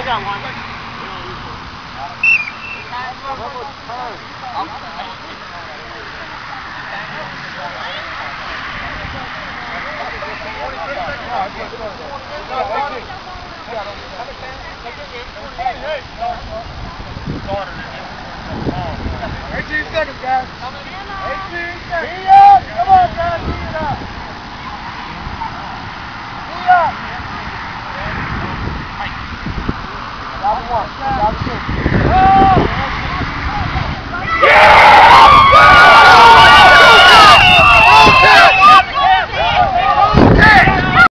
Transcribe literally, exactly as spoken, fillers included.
got one. eighteen seconds, guys. eighteen seconds. Be up. Come on, guys. Be it up. Be up. Got one. Got two.